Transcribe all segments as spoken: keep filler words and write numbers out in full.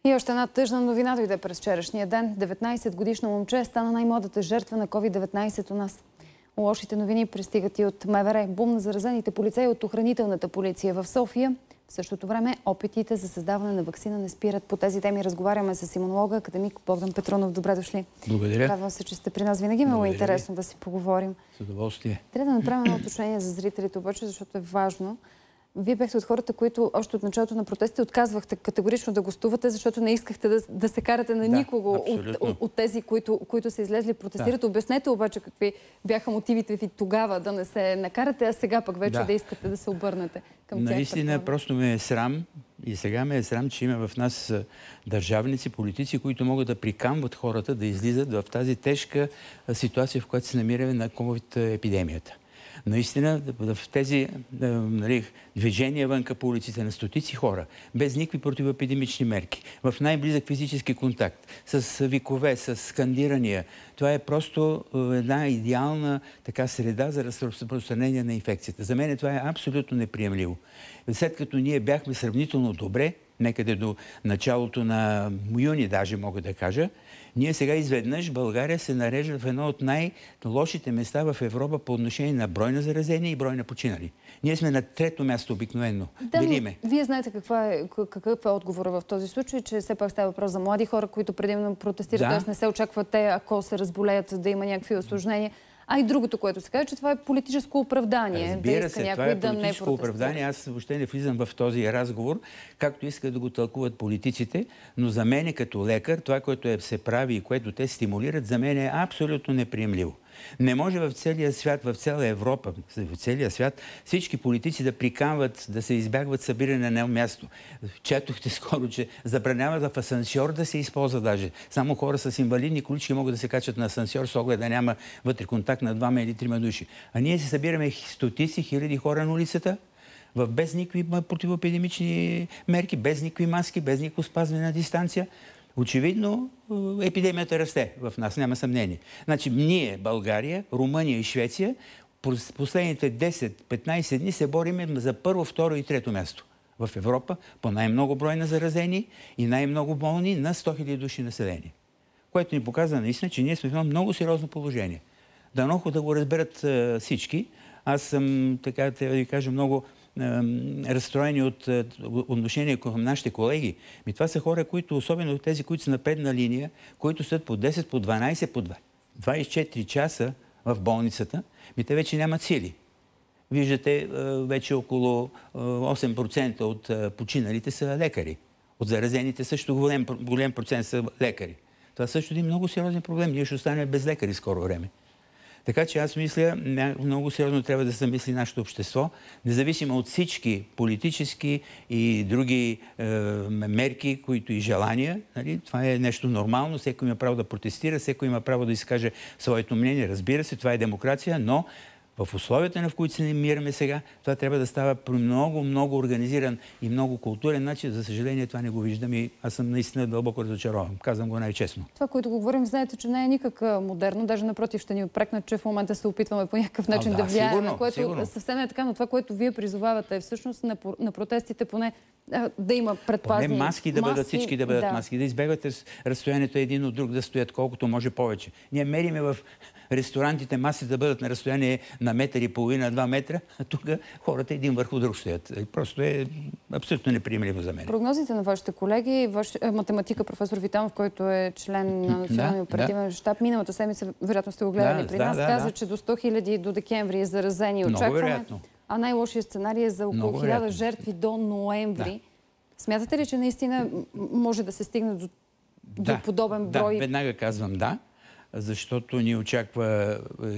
И още една тъжна новина дойде през вчерашния ден. деветнайсетгодишно момче стана най-младата жертва на ковид деветнайсет у нас. Лошите новини пристигат и от МВР. Бум на заразените полицаи от охранителната полиция в София. В същото време опитите за създаване на ваксина не спират. По тези теми разговаряме с имунолога, академик Богдан Петрунов. Добре дошли. Благодаря. Радвам се, че сте при нас. Винаги много интересно да си поговорим. С удоволствие. Трябва да направим едно уточнение за зрителите, обаче, защото е важно. Вие бяхте от хората, които още от началото на протестите отказвахте категорично да гостувате, защото не искахте да, да се карате на да, никого от, от, от тези, които, които са излезли протестират. Да. Обяснете обаче какви бяха мотивите ви тогава да не се накарате, а сега пък вече да, да искате да се обърнете към тях. Наистина просто ме е срам и сега ме е срам, че има в нас държавници, политици, които могат да приканват хората да излизат в тази тежка ситуация, в която се намираме на ковид епидемията. Наистина, в тези нали, движения вънка по улиците на стотици хора, без никакви противоепидемични мерки, в най-близък физически контакт, с викове, с скандирания, това е просто една идеална така среда за разпространение на инфекцията. За мен това е абсолютно неприемливо. След като ние бяхме сравнително добре, некъде до началото на юни даже мога да кажа, ние сега изведнъж България се нарежда в едно от най-лошите места в Европа по отношение на брой на заразени и брой на починали. Ние сме на трето място обикновено. Да, Делиме. Вие знаете каква е, какъв е отговора в този случай, че все пак става въпрос за млади хора, които предимно протестират, т.е. да. не се очакват те, ако се разболеят, да има някакви осложнения. А и другото, което се казва, че това е политическо оправдание. Разбира да се, това е да политическо оправдание. Аз въобще не влизам в този разговор, както искат да го тълкуват политиците, но за мен като лекар, това, което е, се прави и което те стимулират, за мен е абсолютно неприемливо. Не може в целия свят, в цяла Европа, в целия свят, всички политици да приканват да се избягват събиране на едно място. Четохте скоро, че забраняват в асансьор да се използва даже. Само хора с инвалидни колички могат да се качат на асансьор с оглед да няма вътре контакт на двама или трима души. А ние се събираме стотици, хиляди хора на улицата, в без никакви противоепидемични мерки, без никакви маски, без никакво спазване на дистанция. Очевидно, епидемията расте в нас, няма съмнение. Значи, ние, България, Румъния и Швеция, през последните десет-петнайсет дни се бориме за първо, второ и трето място в Европа по най-много брой на заразени и най-много болни на сто хиляди души население. Което ни показва наистина, че ние сме в едно много сериозно положение. Дано да го разберат а, всички. Аз съм, така да ви кажа, много разстроени от отношение към нашите колеги. И това са хора, които, особено тези, които са на предна линия, които стоят по десет, по дванайсет, по двайсет и четири часа в болницата, и те вече нямат сили. Виждате, вече около осем процента от починалите са лекари. От заразените също голем, голем процент са лекари. Това също е един много сериозен проблем. Ние ще останем без лекари скоро време. Така че аз мисля, много сериозно трябва да се мисли нашето общество, независимо от всички политически и други е, мерки, които и желания. Нали? Това е нещо нормално, всеки има право да протестира, всеки има право да изкаже своето мнение. Разбира се, това е демокрация, но в условията, в които се намираме сега, това трябва да става по много, много организиран и много културен начин. За съжаление, това не го виждам и аз съм наистина дълбоко разочарован. Казвам го най-честно. Това, което го говорим, знаете, че не е никак модерно. Даже напротив, ще ни отпрекнат, че в момента се опитваме по някакъв начин а, да, да влияем. Сигурно, което сигурно. Съвсем е така, но това, което вие призовавате, е всъщност на, на протестите поне да има предпазни поне маски да бъдат, маски, всички да бъдат да. маски, да избегвате разстоянието един от друг да стоят колкото може повече. Ние мериме в ресторантите маси да бъдат на разстояние на метър и половина, два метра, а тук хората един върху друг стоят. Просто е абсолютно неприемливо за мен. Прогнозите на вашите колеги, ваш математика професор Витанов, който е член на Националния да, оперативен да. щаб, миналата седмица, вероятно сте го гледали да, при нас, да, каза, да. че до сто хиляди до декември е заразени. Очакваме, а най-лошият сценарий е за около хиляда жертви до ноември. Да. Смятате ли, че наистина може да се стигне до, да, до подобен брой? Да, веднага казвам да, защото ни очаква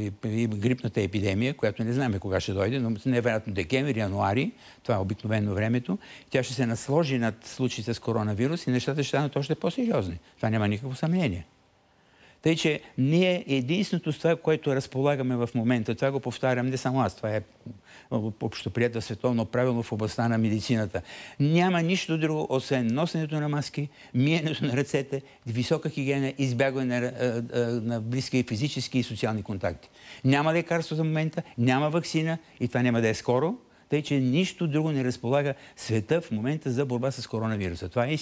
и грипната епидемия, която не знаем кога ще дойде, но невероятно декември, януари, това е обикновено времето, тя ще се насложи над случаите с коронавирус и нещата ще станат още по-сериозни. Това няма никакво съмнение. Тъй, че ние единственото с това, което разполагаме в момента, това го повтарям не само аз, това е общоприето световно правило в областта на медицината. Няма нищо друго, освен носенето на маски, миенето на ръцете, висока хигиена, избягване на, на близки физически и социални контакти. Няма лекарство за момента, няма ваксина и това няма да е скоро. Тъй, че нищо друго не разполага света в момента за борба с коронавируса. Това е истината.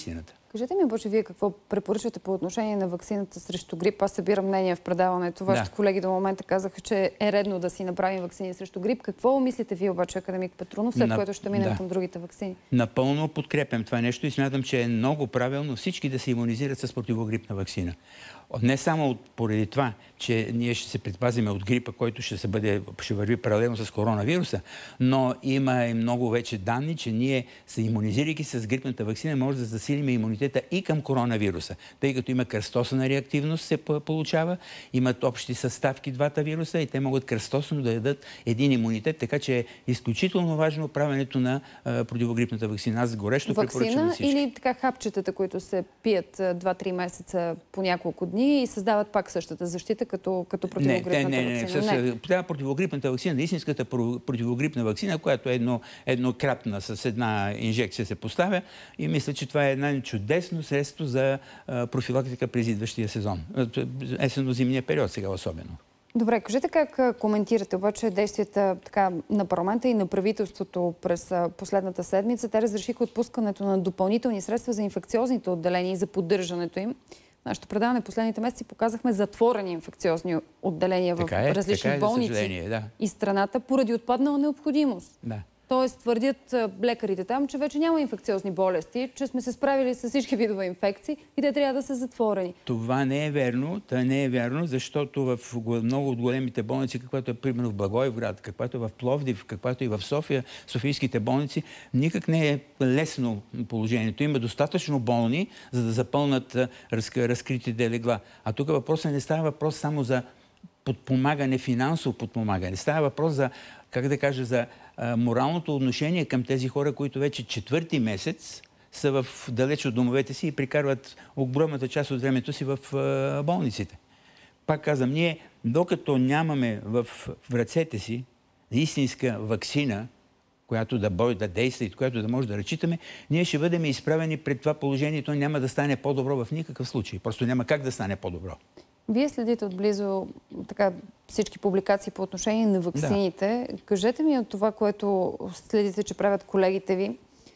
Кажете ми обаче вие какво препоръчвате по отношение на ваксината срещу грип. Аз събирам мнение в предаването. Вашите Да. колеги до момента казаха, че е редно да си направим ваксини срещу грип. Какво мислите вие обаче, академик Петрунов, след На... което ще минем да. към другите ваксини? Напълно подкрепям това нещо и смятам, че е много правилно всички да се имунизират с противогрипна ваксина. Не само поради това, че ние ще се предпазиме от грипа, който ще, се бъде, ще върви паралелно с коронавируса, но има и много вече данни, че ние, се имунизирайки с грипната ваксина, може да засилим имунитета и към коронавируса, тъй като има кръстосана реактивност се получава, имат общи съставки двата вируса и те могат кръстосно да дадат един имунитет, така че е изключително важно правенето на а, противогрипната ваксина. Аз горещо препоръчвам Ваксина всички. или така хапчетата, които се пият два-три месеца по няколко дни и създават пак същата защита като, като противогрипната не, не, не, ваксина? Не, не. Трябва противогрипната ваксина, истинската противогрипна ваксина, която е едно, еднократна, с една инжекция се поставя и мисля, че това е едно чудесно средство за а, профилактика през идващия сезон. Есенно-зимния период сега особено. Добре, кажете как коментирате обаче действията така, на парламента и на правителството през последната седмица. Те разрешиха отпускането на допълнителни средства за инфекциозните отделения и за поддържането им. Нашето предаване последните месеци показахме затворени инфекциозни отделения в е, различни е, болници да. и страната поради отпаднала необходимост. Да. Тоест твърдят лекарите там, че вече няма инфекциозни болести, че сме се справили с всички видове инфекции и те трябва да са затворени. Това не е верно. Това не е верно, защото в много от големите болници, каквато е примерно в Благоевград, каквато е в Пловдив, каквато е в София, софийските болници, никак не е лесно положението. Има достатъчно болни, за да запълнат разкритите легла. А тук въпросът не става въпрос само за подпомагане, финансово подпомагане. Става въпрос за, как да кажа, за а, моралното отношение към тези хора, които вече четвърти месец са в далеч от домовете си и прикарват огромната част от времето си в а, болниците. Пак казвам, ние, докато нямаме в, в ръцете си истинска ваксина, която да бой, да действа и която да може да разчитаме, ние ще бъдем изправени пред това положение. То няма да стане по-добро в никакъв случай. Просто няма как да стане по-добро. Вие следите отблизо така, всички публикации по отношение на ваксините. Да. Кажете ми от това, което следите, че правят колегите ви.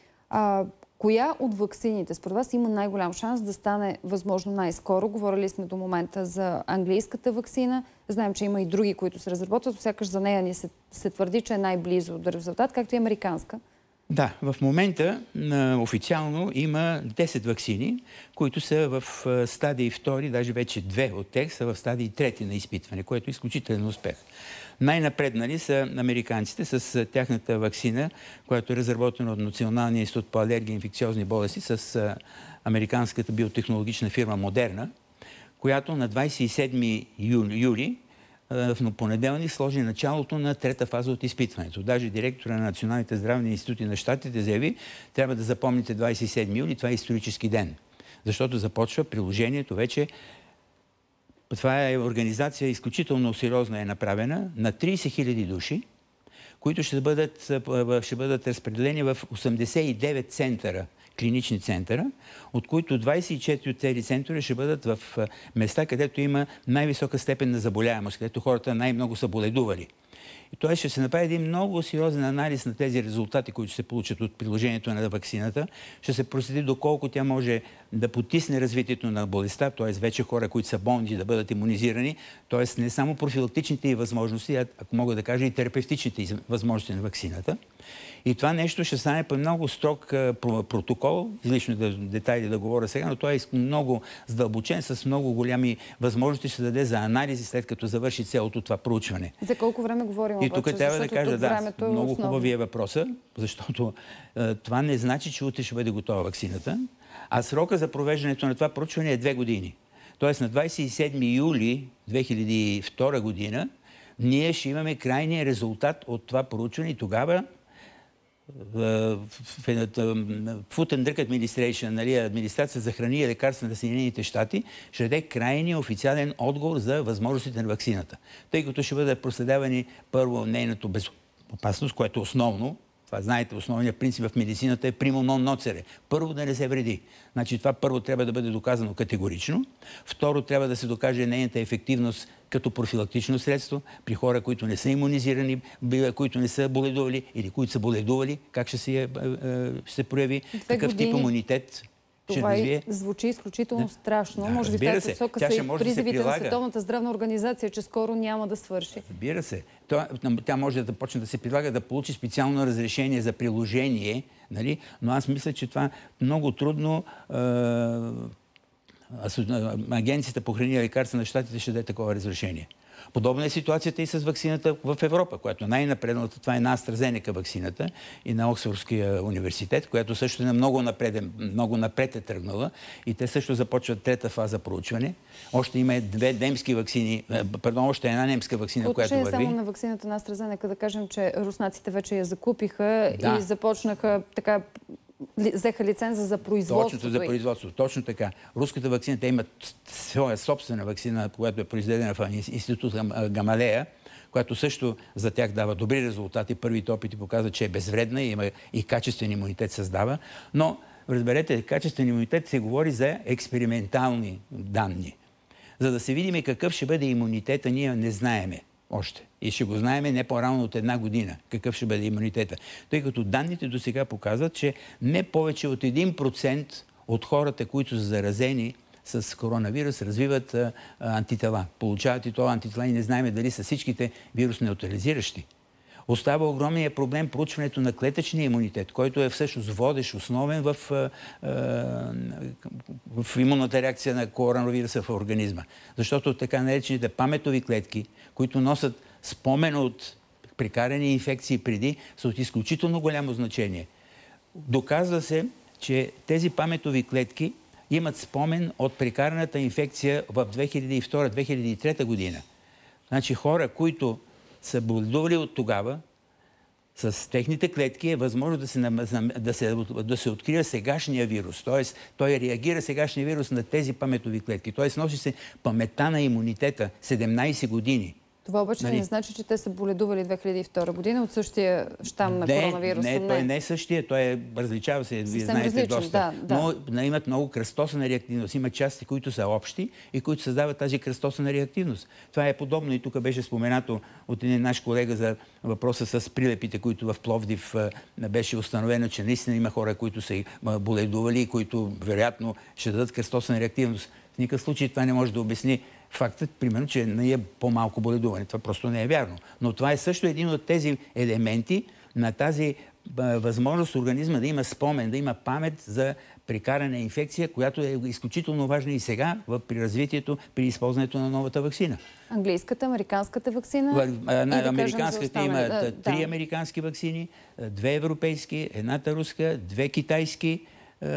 А, коя от ваксините според вас има най-голям шанс да стане възможно най-скоро? Говорили сме до момента за английската ваксина. Знаем, че има и други, които се разработват. Сякаш за нея ни се, се твърди, че е най-близо до резултат, както и американска. Да, в момента а, официално има десет ваксини, които са в а, стадии втори, даже вече две от тях са в стадии трети на изпитване, което е изключителен успех. Най-напреднали са американците с а, тяхната ваксина, която е разработена от Националния институт по алергия и инфекциозни болести с а, американската биотехнологична фирма Модерна, която на двадесет и седми юли в понеделник сложи началото на трета фаза от изпитването. Даже директора на Националните здравни институти на щатите заяви, трябва да запомните двадесет и седми юли, това е исторически ден. Защото започва приложението вече. Това е организация изключително сериозна, е направена на тридесет хиляди души, които ще бъдат, ще бъдат разпределени в осемдесет и девет центъра, клинични центъра, от които двадесет и четири от тези центъра ще бъдат в места, където има най-висока степен на заболяемост, където хората най-много са боледували. И това ще се направи един много сериозен анализ на тези резултати, които се получат от приложението на ваксината. Ще се проследи доколко тя може да потисне развитието на болестта, т.е. вече хора, които са болни, да бъдат имунизирани, т.е. не само профилактичните и възможности, а, ако мога да кажа, и терапевтичните възможности на ваксината. И това нещо ще стане по много строг протокол, излишно да, детайли да говоря сега, но той е много задълбочен, с много голями възможности ще даде за анализи, след като завърши цялото това проучване. За колко време говорим и тук трябва да кажа, да, е много хубави е въпроса, защото е, това не значи, че утре ще бъде готова ваксината, а срока за провеждането на това проучване е две години. Тоест на двадесет и седми юли две хиляди и втора година ние ще имаме крайния резултат от това проучване и тогава Food and Drug Administration, нали, администрация за храни и лекарства на Съединените щати, ще даде крайния официален отговор за възможностите на ваксината. Тъй като ще бъдат проследявани първо нейната безопасност, което е основно. Това, знаете, основният принцип в медицината е primo non nocere. Първо да не се вреди. Значи това първо трябва да бъде доказано категорично. Второ, трябва да се докаже нейната ефективност като профилактично средство при хора, които не са имунизирани, които не са боледували или които са боледували. Как ще се, ще се прояви? Какъв тип имунитет? Това развие... и звучи изключително да. страшно. Да, може би разбира тази се. посока Тя са ще и може да се призивите на прилага. Световната здравна организация, че скоро няма да свърши. Разбира се. Това- Тя може да почне да се прилага, да получи специално разрешение за приложение, нали? Но аз мисля, че това много трудно е, асо- Агенцията по храни и лекарства на щатите ще даде такова разрешение. Подобна е ситуацията и с ваксината в Европа, която е най-напредната. Това е на AstraZeneca ваксината и на Оксфордския университет, която също е много напред, много напред е тръгнала и те също започват трета фаза проучване. Още има две немски ваксини, пардон, още една немска ваксина, която върви. Отношение само на ваксината на AstraZeneca, да кажем, че руснаците вече я закупиха Да. и започнаха така, взеха лиценза за производството. Точното за производство. Точно така. Руската ваксина, те имат своя собствена ваксина, която е произведена в института Гамалея, която също за тях дава добри резултати. Първите опити показват, че е безвредна и има и качествен имунитет създава. Но, разберете, качествен имунитет се говори за експериментални данни. За да се видим какъв ще бъде имунитета, ние не знаеме още. И ще го знаеме не по-рано от една година, какъв ще бъде имунитета. Тъй като данните до сега показват, че не повече от един процент от хората, които са заразени с коронавирус, развиват а, антитела. Получават и това антитела и не знаем дали са всичките вирус неутрализиращи. Остава огромният проблем проучването на клетъчния имунитет, който е всъщност водещ, основен в, в имунната реакция на коронавируса в организма. Защото така наречените паметови клетки, които носят спомен от прикарани инфекции преди, са от изключително голямо значение. Доказва се, че тези паметови клетки имат спомен от прикараната инфекция в две хиляди и втора - две хиляди и трета година. Значи хора, които са боледували от тогава, с техните клетки е възможно да се, да се, да се открие сегашния вирус. Тоест, той реагира сегашния вирус на тези паметови клетки. Тоест, носи се паметта на имунитета седемнайсет години. Това обаче нали? не значи, че те са боледували две хиляди и втора година от същия щам на не, коронавируса. Не, той не е същия. Той е, различава се, вие знаете различен, доста. Да, да. Но имат много кръстосана реактивност. Има части, които са общи и които създават тази кръстосана реактивност. Това е подобно и тук беше споменато от един наш колега за въпроса с прилепите, които в Пловдив беше установено, че наистина има хора, които са боледували и които вероятно ще дадат кръстосана реактивност. В никакъв случай това не може да обясни фактът, примерно, че не е по-малко боледуване. Това просто не е вярно. Но това е също един от тези елементи на тази а, възможност организма да има спомен, да има памет за прикарана инфекция, която е изключително важна и сега в, при развитието, при използването на новата ваксина. Английската, американската ваксина? В, а, на, да американската има да, три да. американски ваксини, две европейски, едната руска, две китайски. Е,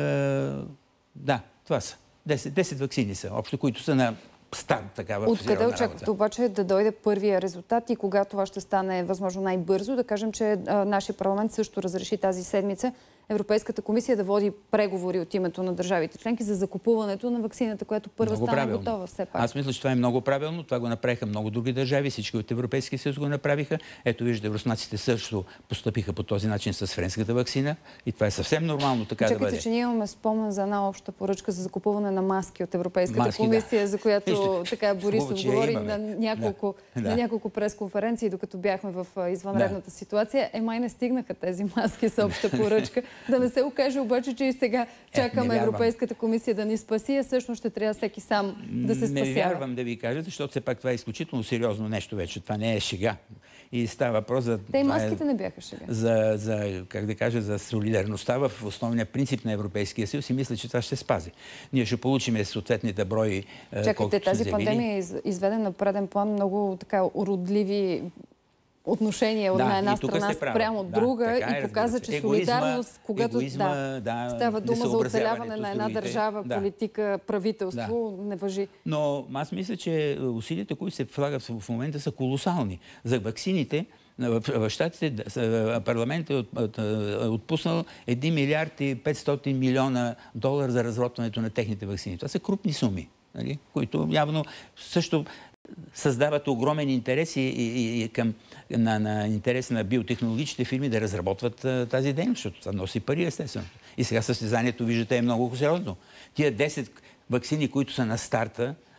да, това са. десет ваксини са общо, които са на стар такава. Откъде очаквате обаче да дойде първия резултат и кога това ще стане възможно най-бързо? Да кажем, че а, нашия парламент също разреши тази седмица Европейската комисия да води преговори от името на държавите членки за закупуването на ваксината, която първа много стана правилно. готова все пак. Аз мисля, че това е много правилно. Това го направиха много други държави. Всички от Европейския съюз го направиха. Ето виждате, руснаците също постъпиха по този начин с френската ваксина. И това е съвсем нормално така Чакайте, да бъде. че ние имаме спомен за една обща поръчка за закупуване на маски от Европейската маски, комисия, да. за която Вижте, така Борисов хубаво, говори имаме. на няколко, да. на Да. няколко пресконференции, докато бяхме в извънредната да. ситуация. Е, май не стигнаха тези маски с обща поръчка. Да не се окаже обаче, че и сега чакаме е, Европейската комисия да ни спаси, а всъщност ще трябва всеки сам да се спасява. Не вярвам да ви кажа, защото все пак това е изключително сериозно нещо вече. Това не е шега. И става въпрос за... Те и маските е, не бяха шега. За, за, как да кажа, за солидарността в основния принцип на Европейския съюз и мисля, че това ще спази. Ние ще получим съответните брои. Чакайте, тази пандемия е изведена на преден план много така уродливи отношения да, от една страна спрямо от друга да, и показа, че солидарност, когато егоизма, да, да, става дума за оцеляване на една другите. държава, да. политика, правителство, да. не важи. Но аз мисля, че усилията, които се влагат в момента, са колосални. За ваксините в щатите парламентът е отпуснал един милиард и петстотин милиона долара за разработването на техните ваксини. Това са крупни суми, нали? Които явно също създават огромен интерес и, и, и към, на, на интерес на биотехнологичните фирми да разработват а, тази дейност, защото това носи пари, естествено. И сега състезанието, виждате, е много сериозно. Тия десет ваксини, които са на старта,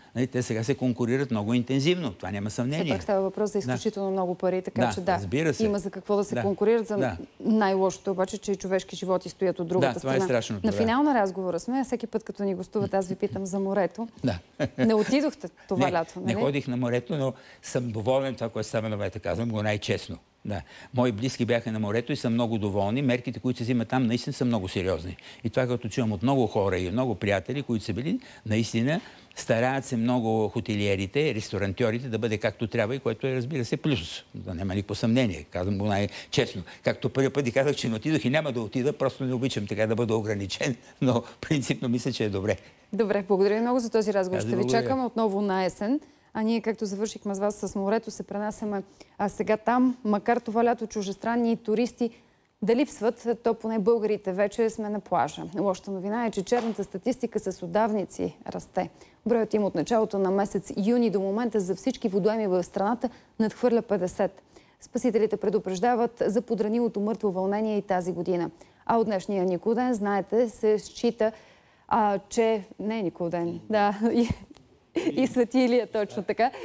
Нали, те сега се конкурират много интензивно. Това няма съмнение. Все пак става въпрос за изключително да. много пари, така да, че да, разбира се. има за какво да се да. конкурират. За да. най-лошото обаче, че и човешки животи стоят от другата да, страна. Това е страшното, на да. финал на разговора сме. Всеки път, като ни гостуват, аз ви питам за морето. Да. Не отидохте това не, лято, нали? Не ходих на морето, но съм доволен това, което става на морето. Казвам го най-честно. Да. Мои близки бяха на морето и са много доволни. Мерките, които се взимат там, наистина са много сериозни. И това, като чувам от много хора и много приятели, които са били, наистина стараят се много хотелиерите, ресторантьорите да бъде както трябва и което е, разбира се, плюс. Да няма никакво съмнение. Казвам го най-честно. Както първи път и казах, че не отидох и няма да отида, просто не обичам така да бъда ограничен, но принципно мисля, че е добре. Добре, благодаря ви много за този разговор. Аз Ще ви благодаря. чакаме отново на есен. А ние, както завършихме с вас с морето, се пренасяме а сега там, макар това лято чужестранни туристи да липсват, то поне българите вече сме на плажа. Лошата новина е, че черната статистика с удавници расте. Броят им от началото на месец юни до момента за всички водоеми в страната надхвърля петдесет. Спасителите предупреждават за подранилото мъртво вълнение и тази година. А от днешния Никоден, знаете, се счита, а, че... Не е Никоден, да, и, и Свети Илия, точно така.